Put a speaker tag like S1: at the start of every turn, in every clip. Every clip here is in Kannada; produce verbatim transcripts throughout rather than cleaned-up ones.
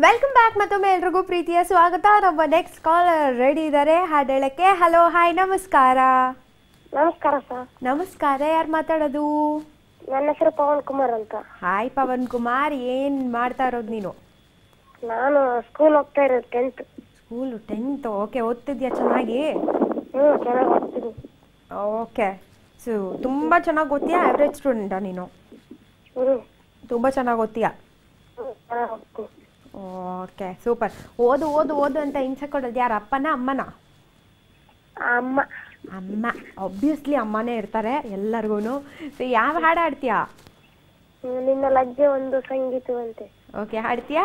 S1: Welcome back. ಮತ್ತೊಮ್ಮೆ ಎಲ್ರಿಗೂ ಪ್ರೀತಿಯ ಸ್ವಾಗತ. ನಮ್ಮ ನೆಕ್ಸ್ಟ್ ಕಾಲರ್ ರೆಡಿ ಇದ್ದಾರೆ ಹಾಡು ಹೇಳಕ್ಕೆ. ಹಲೋ, ಹಾಯ್, ನಮಸ್ಕಾರ.
S2: ನಮಸ್ಕಾರ ಸರ್.
S1: ನಮಸ್ಕಾರ. ಯಾರು ಮಾತಾಡೋದು?
S2: ನನ್ನ ಹೆಸರು ಪವನ್ ಕುಮಾರ್ ಅಂತ.
S1: ಹಾಯ್ ಪವನ್ ಕುಮಾರ್, ಏನ್ ಮಾಡ್ತಾ ಇರೋದು ನೀನು?
S2: ನಾನು ಸ್ಕೂಲ್ ಹೋಗ್ತಾ ಇರೋದು, ಟೆಂತ್.
S1: School tenth. ಓಕೆ, ಓದ್ತಿದ್ಯಾ ಚೆನ್ನಾಗಿ?
S2: ಹ್ಞೂ, ಚೆನ್ನಾಗಿ ಓದ್ತೀನಿ.
S1: ಓಕೆ, ಸೊ ತುಂಬ ಚೆನ್ನಾಗಿ ಓದ್ತೀಯಾ? ಆವ್ರೇಜ್ ಸ್ಟೂಡೆಂಟಾ ನೀನು?
S2: ಹ್ಞೂ,
S1: ತುಂಬ ಚೆನ್ನಾಗಿ ಓದ್ತೀಯಾ?
S2: ಹ್ಞೂ, ಚೆನ್ನಾಗಿ ಓದ್ತೀನಿ.
S1: Okay, super. ಓದು ಓದು ಓದು ಅಂತ ಹಿಂಸೆ ಕೊಡೋದು ಯಾರು, ಅಪ್ಪನ ಅಮ್ಮನ?
S2: ಅಮ್ಮ.
S1: ಅಮ್ಮ. ಆಬ್ವಿಯಸ್ಲಿ ಅಮ್ಮನೇ ಇರ್ತಾರೆ ಎಲ್ಲರಿಗೂ. ಸೊ ಯಾವ ಹಾಡು ಹಾಡ್ತೀಯಾ?
S2: ನಿನ್ನ ಲಜ್ಜೆ ಒಂದು ಸಂಗೀತವಂತೆ.
S1: ಓಕೆ, ಹಾಡ್ತೀಯಾ?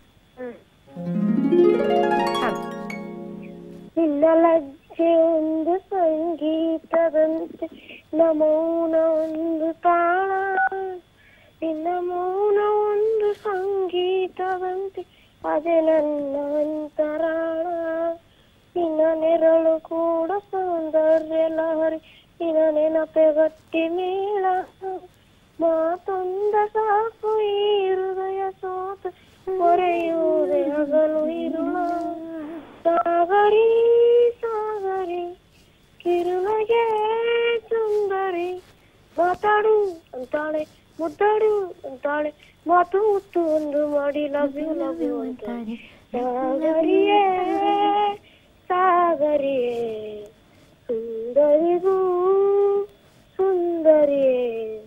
S2: ನಿನ್ನ ಲಜ್ಜೆ ಒಂದು ಸಂಗೀತದಂತೆ, ಮೌನ ಒಂದು ತಾಳ. ನಿನ್ನ ಮೌನ ಒಂದು ಸಂಗೀತದಂತೆ, ಅದೇ ನನ್ನ ಅಂತರಾಳ. ನಿನ್ನ ನೆರಳು ಕೂಡ ಸೌಂದರ್ಯ ಲಹರಿ, ನಿನ್ನ ನೆನಪೆ ಗಟ್ಟಿ ಮೇಳ. ಮಾತೊಂದ ಸಾಕು ಈ ಹೃದಯ ಸೋತು ಹೊರೆಯುವುದೇ ಹಗಲು ಇರುಳ. ಸಾಗರಿ ಸಾಗರಿ ಕಿರುನಗೆ ಸುಂದರಿ, ಮಾತಾಡು ಅಂತಾಳೆ, ಮುದ್ದಾಡು ಅಂತಾಳೆ, ಮಾತು ಮುತ್ತು ಒಂದು ಮಾಡಿ ಲವ್ ಯು ಲವ್ ಯು ಅಂತಾಳೆ. ಸಾಗರಿಯೇ ಸಾಗರಿಯೇ ಸುಂದರಿಗೂ ಸುಂದರಿಯೇ.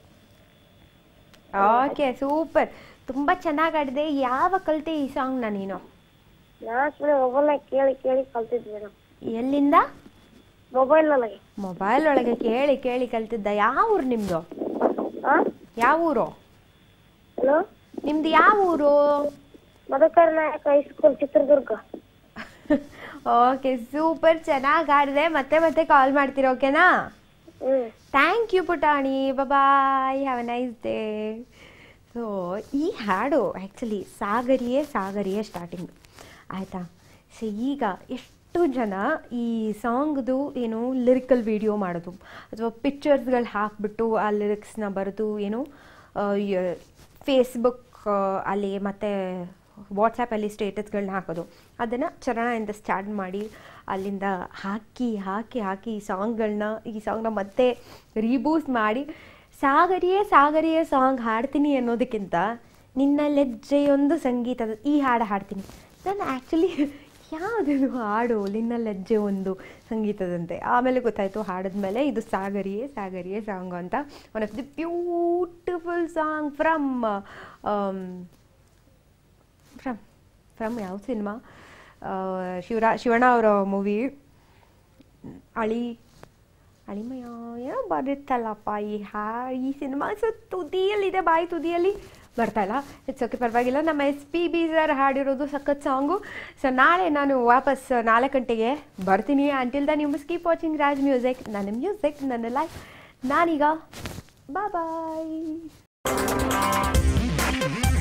S1: Okay, super. ತುಂಬಾ ಚೆನ್ನಾಗಿ ಆಡಿದೆ. ಯಾವ ಕಲಿತೆ ಈ ಸಾಂಗ್ನ ನೀನು?
S2: ನಾನು ಸುಮ್ಮನೆ ಮೊಬೈಲ್ನ ಕೇಳಿ ಕೇಳಿ ಕಲ್ತಿದ್ದೆ ಮೇಡಮ್.
S1: ಎಲ್ಲಿಂದ?
S2: ಮೊಬೈಲ್ ಒಳಗೆ.
S1: ಮೊಬೈಲ್ ಒಳಗೆ ಕೇಳಿ ಕೇಳಿ ಕಲ್ತಿದ್ದ. ಯಾವ ಊರು ನಿಮ್ದು? ಯಾವ ಊರು?
S2: ಹಲೋ,
S1: ನಿಮ್ದು ಯಾವ ಊರು?
S2: ಮಧುಕರ ನಾಯಕ ಹೈಸ್ಕೂಲ್, ಚಿತ್ರದುರ್ಗ.
S1: ಓಕೆ, ಸೂಪರ್, ಚೆನ್ನಾಗಿ ಆಡಿದೆ. ಮತ್ತೆ ಮತ್ತೆ ಕಾಲ್ ಮಾಡ್ತೀರಾ, ಓಕೆನಾ?
S2: ಹ್ಮ್,
S1: ಥ್ಯಾಂಕ್ ಯು ಪುಟಾಣಿ. Bye, have a nice day. So ಈ ಹಾಡು ಆ್ಯಕ್ಚುಲಿ ಸಾಗರಿಯೇ ಸಾಗರಿಯೇ ಸ್ಟಾರ್ಟಿಂಗ್ ಆಯಿತಾ. ಸೊ ಈಗ ಎಷ್ಟು ಜನ ಈ ಸಾಂಗ್ದು ಏನು ಲಿರಿಕಲ್ ವಿಡಿಯೋ ಮಾಡೋದು ಅಥವಾ ಪಿಕ್ಚರ್ಸ್ಗಳು ಹಾಕಿಬಿಟ್ಟು ಆ ಲಿರಿಕ್ಸ್ನ ಬರೆದು ಏನು ಫೇಸ್ಬುಕ್ ಅಲ್ಲಿ ಮತ್ತು ವಾಟ್ಸಪ್ಪಲ್ಲಿ ಸ್ಟೇಟಸ್ಗಳನ್ನ ಹಾಕೋದು, ಅದನ್ನು ಚರಣದಿಂದ ಸ್ಟಾರ್ಟ್ ಮಾಡಿ ಅಲ್ಲಿಂದ ಹಾಕಿ ಹಾಕಿ ಹಾಕಿ ಈ ಸಾಂಗ್ಗಳನ್ನ ಈ ಸಾಂಗ್ನ ಮತ್ತೆ ರೀಬೂಸ್ಟ್ ಮಾಡಿ ಸಾಗರಿಯೇ ಸಾಗರಿಯೇ ಸಾಂಗ್ ಹಾಡ್ತೀನಿ ಅನ್ನೋದಕ್ಕಿಂತ ನಿನ್ನ ಲಜ್ಜೆಯೊಂದು ಸಂಗೀತದ ಈ ಹಾಡು ಹಾಡ್ತೀನಿ. ನಾನು ಆ್ಯಕ್ಚುಲಿ ಯಾವುದಿದು ಹಾಡು, ನಿನ್ನ ಲಜ್ಜೆ ಒಂದು ಸಂಗೀತದಂತೆ. ಆಮೇಲೆ ಗೊತ್ತಾಯಿತು ಹಾಡಿದ್ಮೇಲೆ ಇದು ಸಾಗರಿಯೇ ಸಾಗರಿಯೇ ಸಾಂಗ್ ಅಂತ. One of the beautiful song from from from ಯಾವ ಸಿನಿಮಾ? ಶಿವರಾ ಶಿವಣ್ಣ ಅವರ ಮೂವಿ ಅಳಿ ಅಳಿಮಯ ಏನೋ ಬರುತ್ತಲ್ಲಪ್ಪ ಈ ಹಾ ಈ ಸಿನಿಮಾ. ಸೊ ತುದಿಯಲ್ಲಿದೆ, ಬಾಯಿ ತುದಿಯಲ್ಲಿ ಬರ್ತಾಯಿಲ್ಲ. ಇಟ್ಸ್ ಓಕೆ, ಪರವಾಗಿಲ್ಲ. ನಮ್ಮ ಎಸ್ ಪಿ ಬಿ ಸರ್ ಹಾಡಿರೋದು ಸಖತ್ ಸಾಂಗು. ಸೊ ನಾಳೆ ನಾನು ವಾಪಸ್ ನಾಲ್ಕು ಗಂಟೆಗೆ ಬರ್ತೀನಿ. ಅಂಟಿಲ್ ದ ನೀವು ಕೀಪ್ ವಾಚಿಂಗ್ ರಾಜ್ ಮ್ಯೂಸಿಕ್. ನನ್ನ ಮ್ಯೂಸಿಕ್, ನನ್ನ ಲೈಫ್. ನಾನೀಗ ಬಾಯ್ ಬಾಯ್.